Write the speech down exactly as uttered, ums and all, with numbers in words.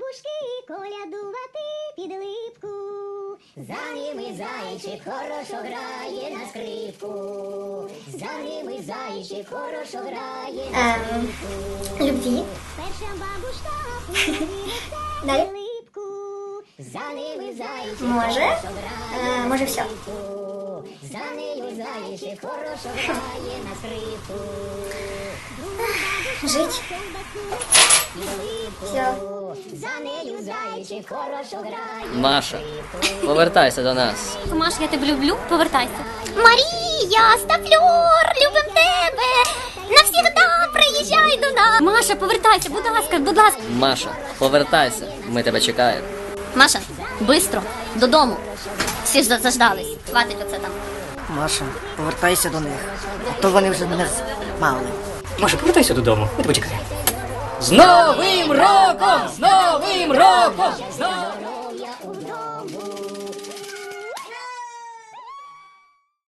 бабушки колядувати під липку. За ними зайчик хорошо грає на скрипку. За ними зайчик хорошо грає на скрипку. Любви. Перша бабушка під липку. За ними зайчик Може? хорошо грає Е, може все. За нею зайчик хорошо грає на скрипку. Жить. Все. За нею зайчик хорошо грає. Маша, повертайся до нас. Маш, я тебе люблю, повертайся. Марія, Стафльор, любим тебе. Навсігда приїжджай до нас. Маша, повертайся, будь ласка, будь ласка. Маша, повертайся, ми тебе чекаємо. Маша, бистро, додому. Всі ж заждались. Хватить оце там. Маша, повертайся до них, а то вони вже мене мали. Маша, повертайся додому, ми тебе чекаємо. З Новим роком! З Новим роком! З Новим роком!